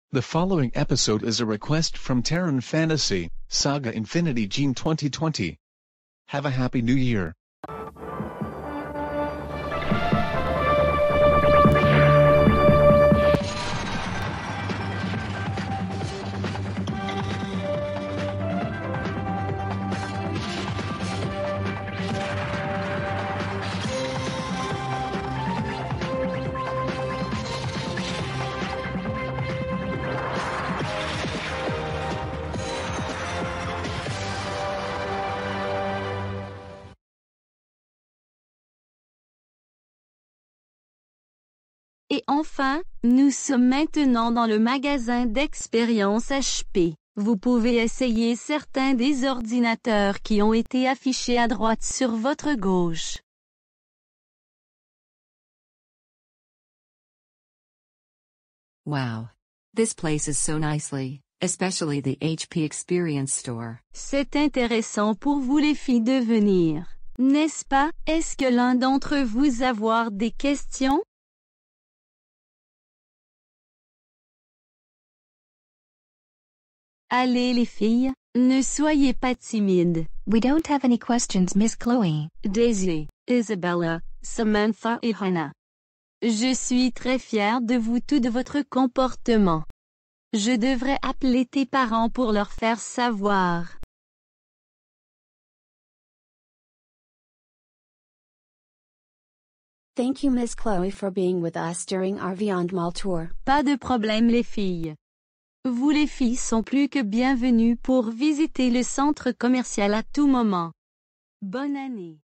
The following episode is a request from Terran Fantasy, Saga Infinity Gene 2020. Have a happy new year. Et enfin, nous sommes maintenant dans le magasin d'expérience HP. Vous pouvez essayer certains des ordinateurs qui ont été affichés à droite sur votre gauche. Wow. This place is so nicely, especially the HP Experience Store. C'est intéressant pour vous les filles de venir, n'est-ce pas? Est-ce que l'un d'entre vous avoir des questions? Allez les filles, ne soyez pas timides. We don't have any questions, Miss Chloe. Daisy, Isabella, Samantha et Hannah. Je suis très fière de vous tous de votre comportement. Je devrais appeler tes parents pour leur faire savoir. Thank you, Miss Chloe, for being with us during our Beyond Mall tour. Pas de problème les filles. Vous les filles sont plus que bienvenues pour visiter le centre commercial à tout moment. Bonne année.